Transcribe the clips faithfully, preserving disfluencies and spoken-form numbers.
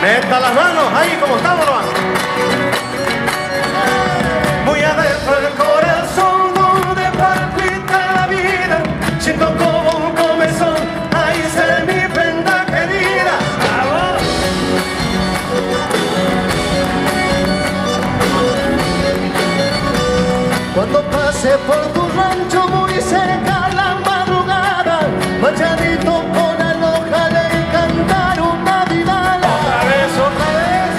Meta las manos ahí como estamos, ¿no? Muy adentro del corazón donde palpita la vida, siento como un comezón, ahí será mi prenda querida. ¡Vamos! Cuando pase por tu rancho muy cerca la madrugada, machadito con aloja de cantar una vidala. Otra vez, otra vez.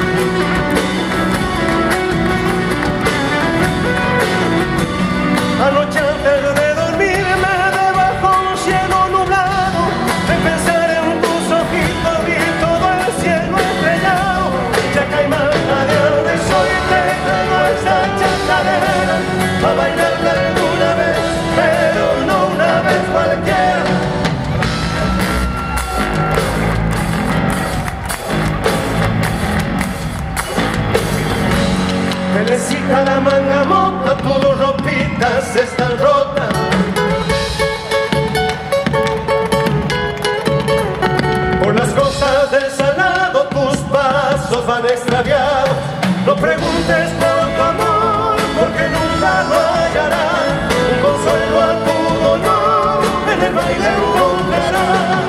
Anoche antes de dormirme debajo un cielo nublado, de pensar en tus ojitos vi todo el cielo estrellado. Ya cae más radiante de sol y te traigo esa chacarera a bailarla alguna vez, pero no una vez cualquiera. Felicita la manga mota, tus ropitas están rotas. Por las cosas del salado tus pasos van extraviados. No preguntes por tu amor, porque nunca lo hallarás. Un consuelo a tu dolor en el baile encontrarás.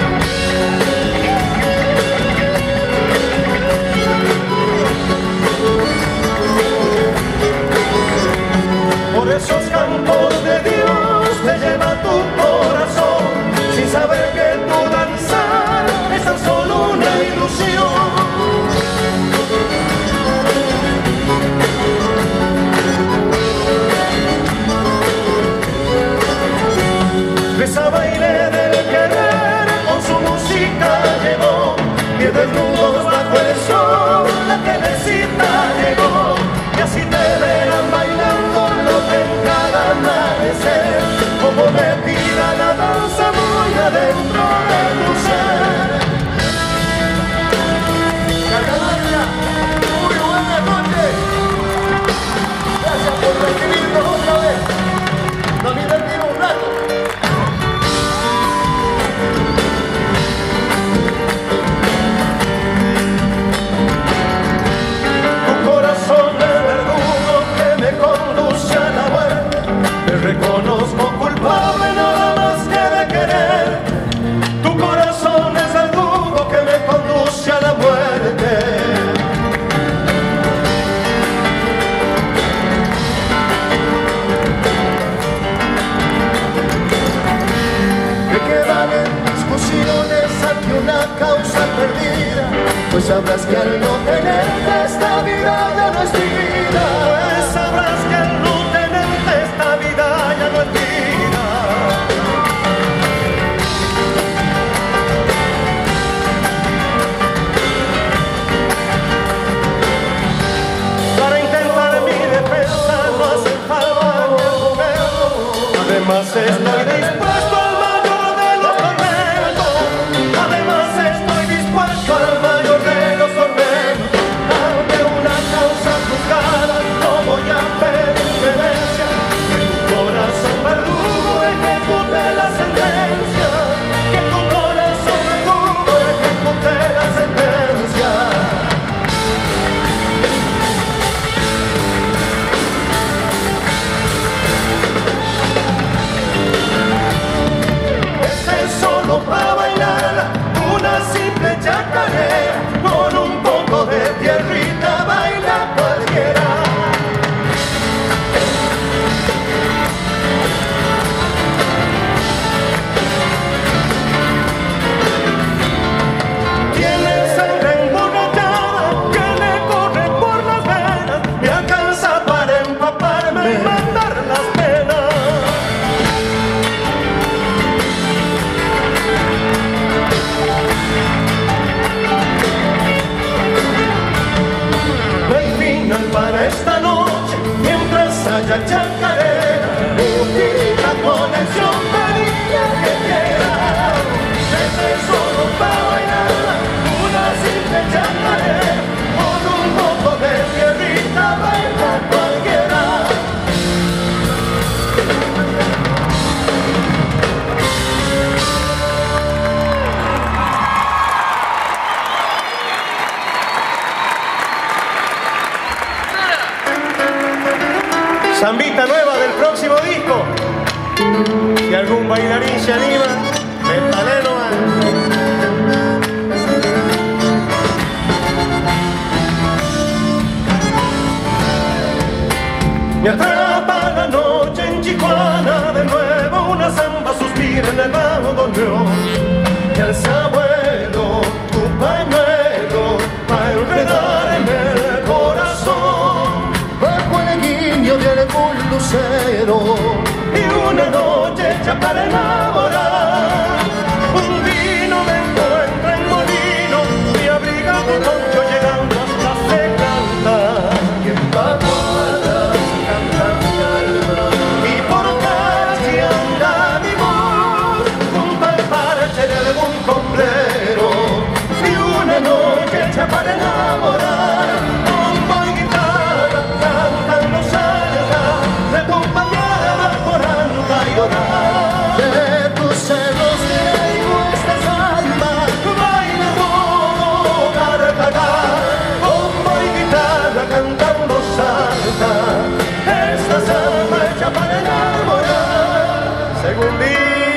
Por esos campos de Dios te lleva tu corazón, sin saber que tu danzar es tan solo una ilusión. Esa baile del querer con su música llegó, y desnudos bajo el sol la telecita llegó, y así te verán bailando lo que en cada amanecer, como me pida la danza muy adentro de tu ser. Cacamaria, muy buenas noches. Gracias por recibirnos otra vez. Nos divertimos un rato. Reconozco culpable nada más que de querer. Tu corazón es el verdugo que me conduce a la muerte. Me quedan en discusiones ante una causa perdida, pues sabrás que al no tenerte esta vida ya no es vida. Pues sabrás que al no tenerte esta vida ya no es vida. Para intentar mi defensa no hace falta ni argumento. Además estoy dispuesto al mayor de los tormentos. Además estoy dispuesto al mayor de los tormentos. Ante una causa juzgada no voy a pedir clemencia. Que tu corazón verdugo ejecute la sentencia. Que tu corazón verdugo ejecute la sentencia. Si algún bailarín se anima, métale nomás. Me atrapa la noche en Chihuahua, de nuevo una samba suspira en el bandoneón. Y al sabuelo tu pañuelo va a enredar en el corazón. Bajo el guiño de algún lucero Y una noche ya para enamorar, un vino me encuentra en molino y abriga tu poncho llegando hasta se canta. y en vaguadas canta mi alma. Y por casi anda mi voz junto al parche de algún sombrero. Y una noche ya para enamorar, bombo y guitarra cantando salsa, de acompañada por anda y orar. De tus celos traigo esta samba, Baila todo carcajar, bombo y guitarra cantando salsa, esta samba hecha para enamorar. Según vi,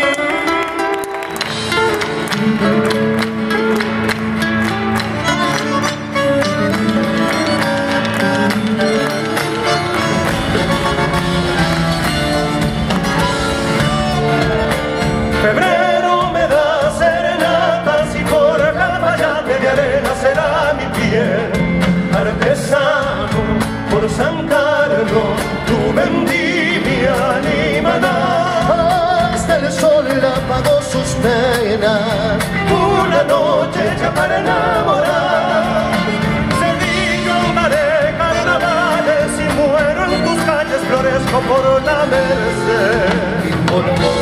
febrero me da serenatas y por Capayate de arena será mi piel. Artesano por San Carlos, tu vendimia ni maná. hasta el sol apagó sus penas. Una noche hecha para enamorar. Sevilla andaré carnavales y muero en tus calles, florezco por la Merced. Y por